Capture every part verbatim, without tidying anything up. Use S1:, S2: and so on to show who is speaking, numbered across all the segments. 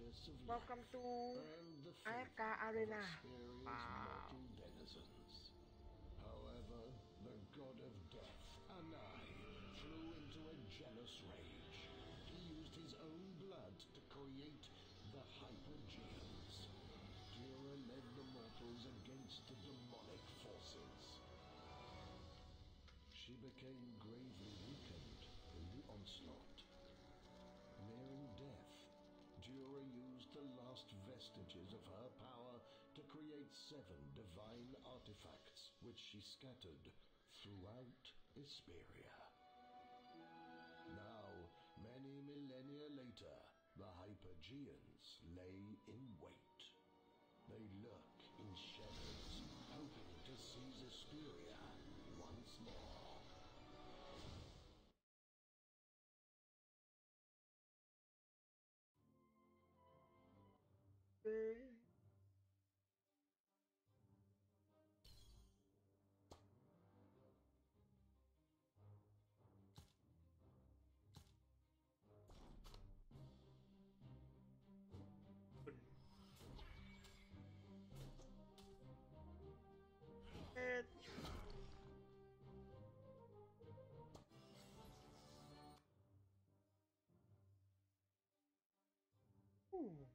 S1: genius of
S2: Welcome
S1: life
S2: to
S1: earned the
S2: A F K
S1: fate of
S2: Arena.
S1: Asperia's
S2: Wow.
S1: mortal denizens. However, the god of death, Anai, flew into a jealous rage. He used his own blood to create the Hypergeans. Dura led the mortals against the demonic forces. She became gravely weakened in the onslaught. Nearing death, Dura used the last vestiges of her power to create seven divine artifacts, which she scattered throughout Isperia. Now, many millennia later, the Hypergeans lay in wait. They lurk in shadows, hoping to seize Isperia once more.
S2: Okay. It. Ooh.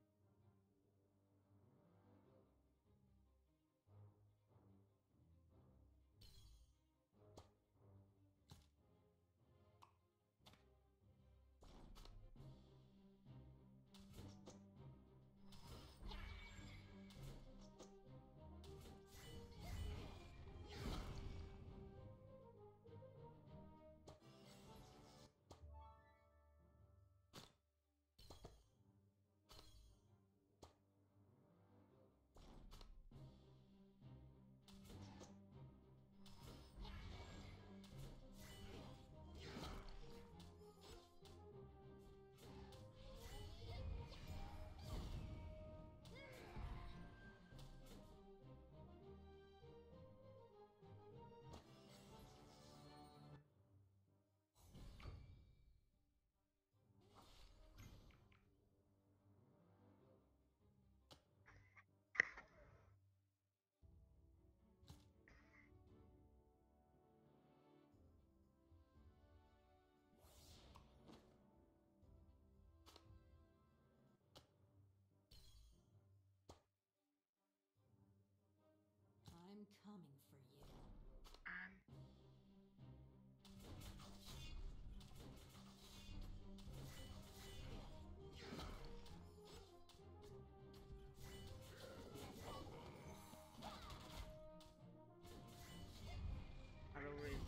S3: I'm coming for you.
S2: Um. Halloween.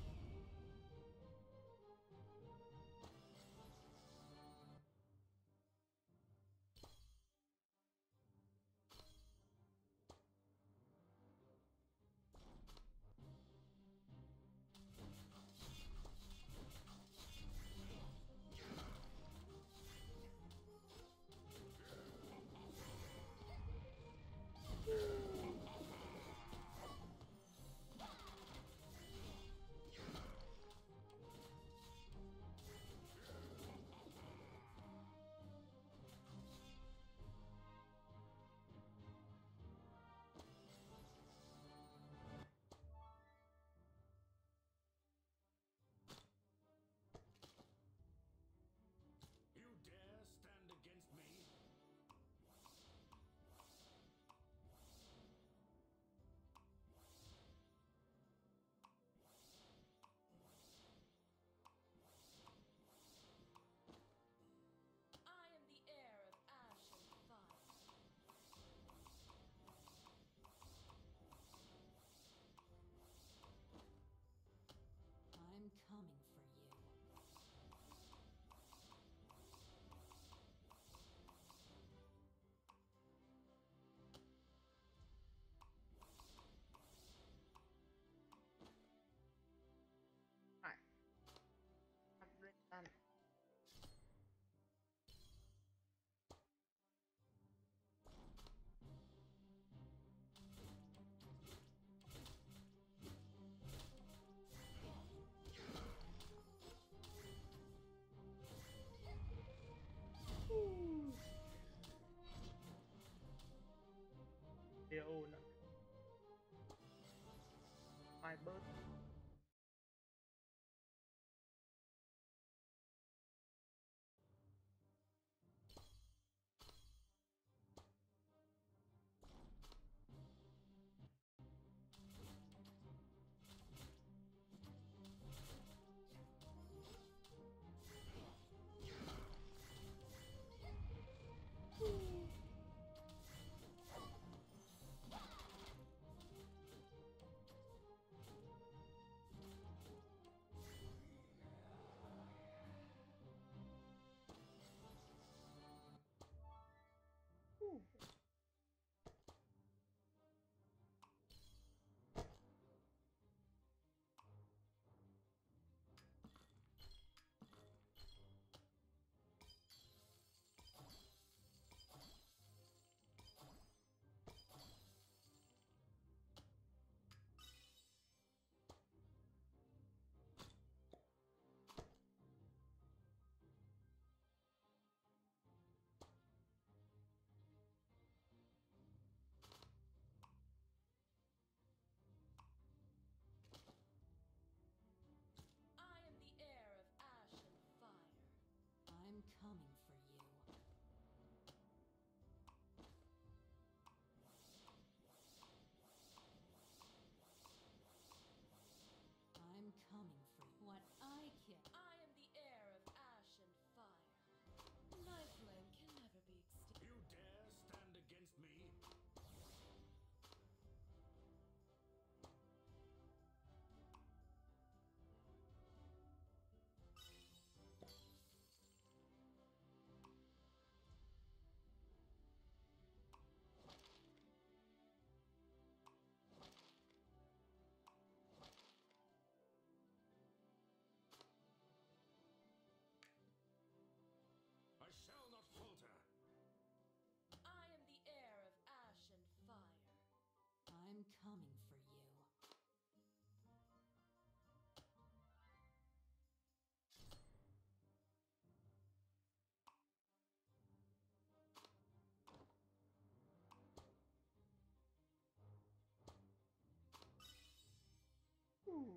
S2: my boat. Ooh.
S3: I am the heir of ash and fire. I'm coming for you. I'm coming for you. What I kill. I am the heir of ash and fire. My flame can never be extinguished.
S1: You dare stand against me? I shall not falter.
S3: I am the heir of ash and fire. I'm coming for you.
S2: Ooh.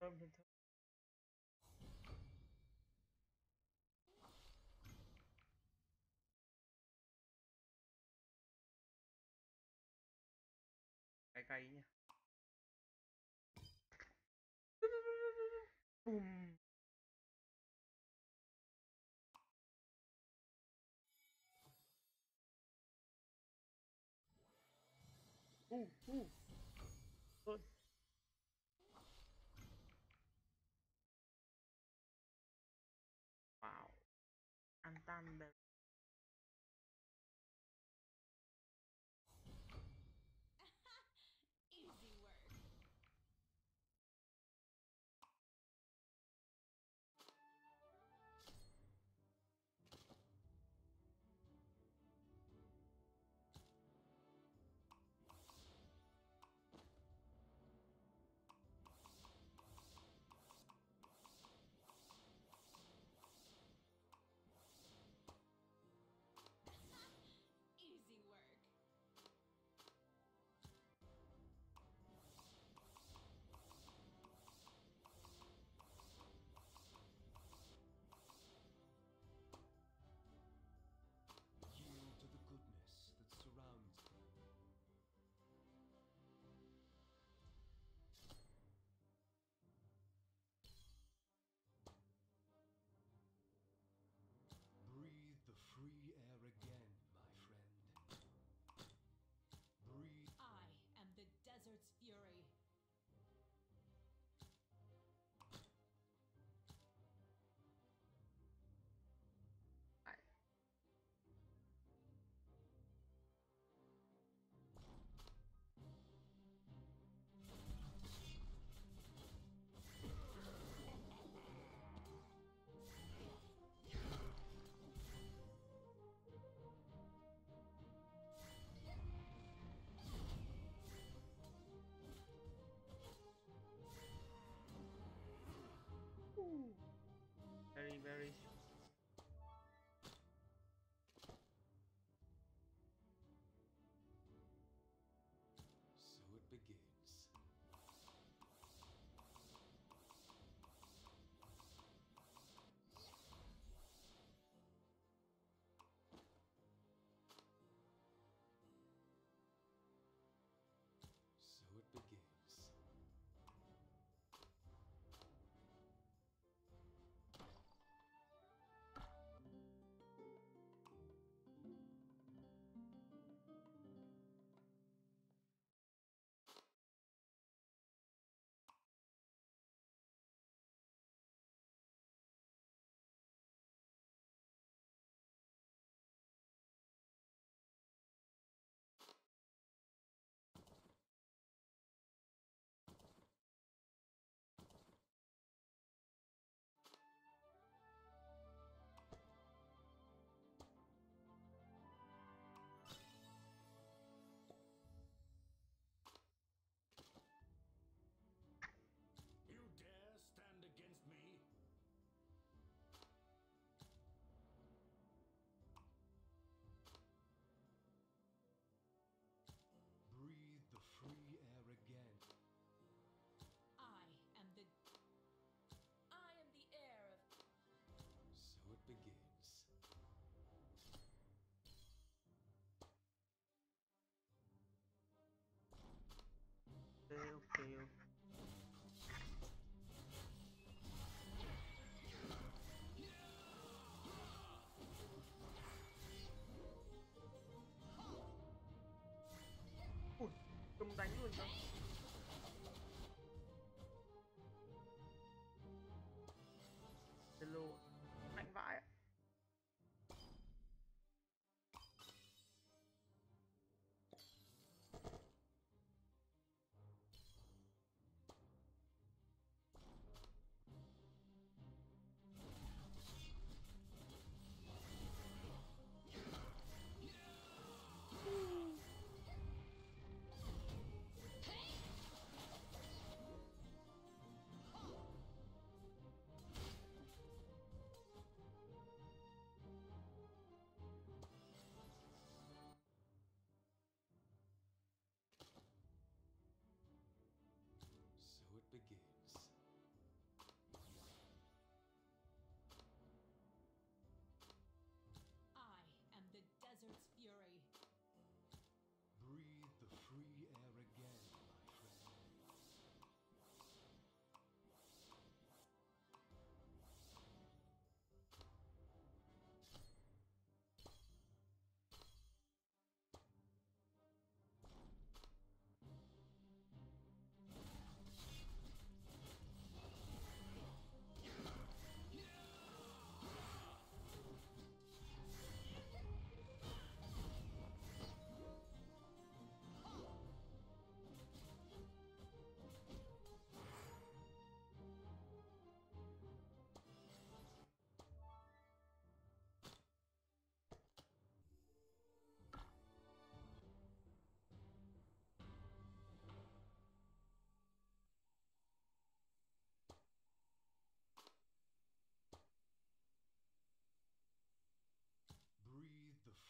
S4: แป๊บนึงเถอะไกลๆเนี่ยปุ้มอู้อู้เฮ้ยว้าวอันตันเดอร์
S3: Easy work.
S4: โ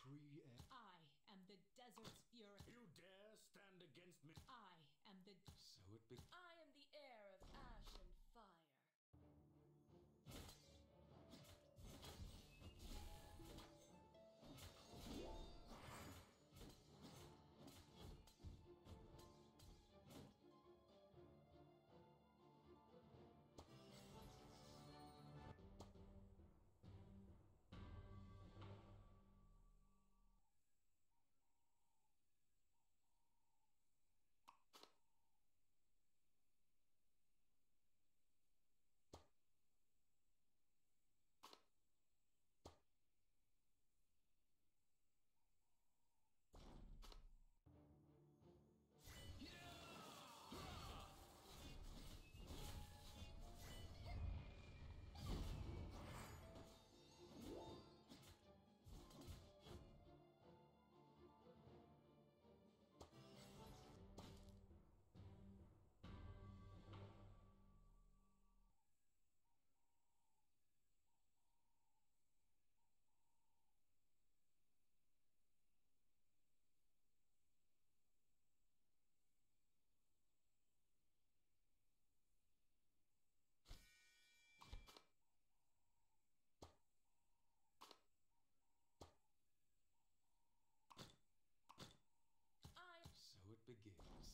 S1: free air.
S3: I am the desert's fury.
S1: You dare stand against me?
S3: I am the
S1: So it be.
S3: I am the heir of ash and fire. I
S1: So it begins.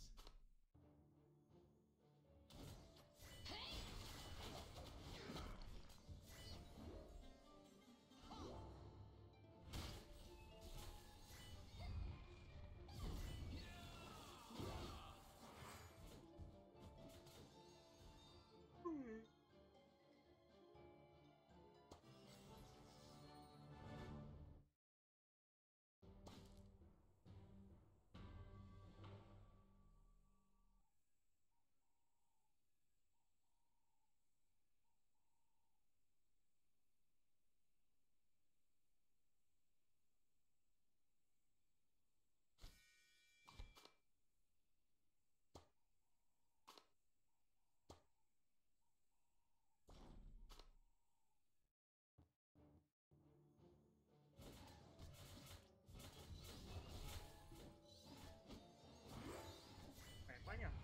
S4: Khỏe quá nhở.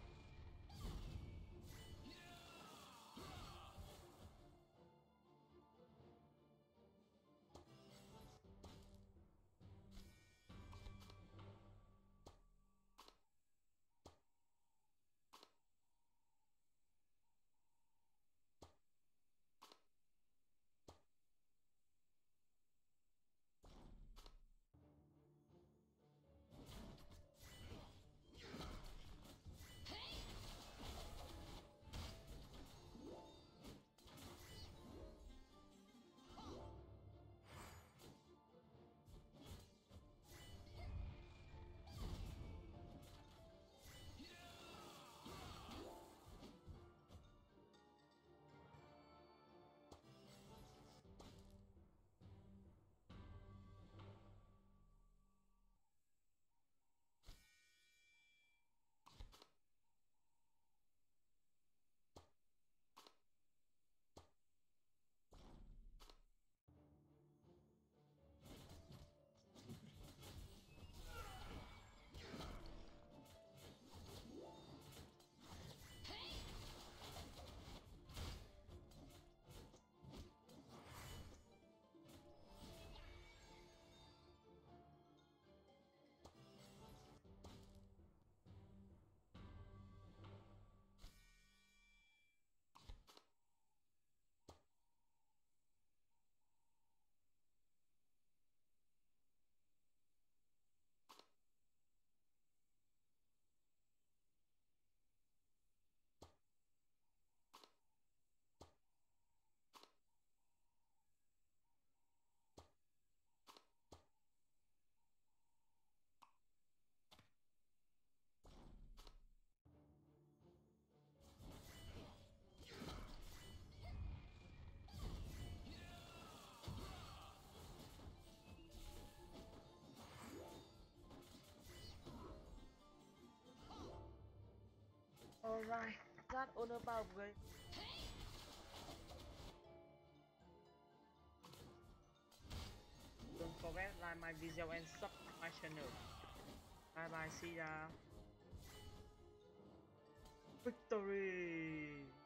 S4: Alright, that overpowered. Don't forget like my video and subscribe my channel. Bye bye, see ya. Victory!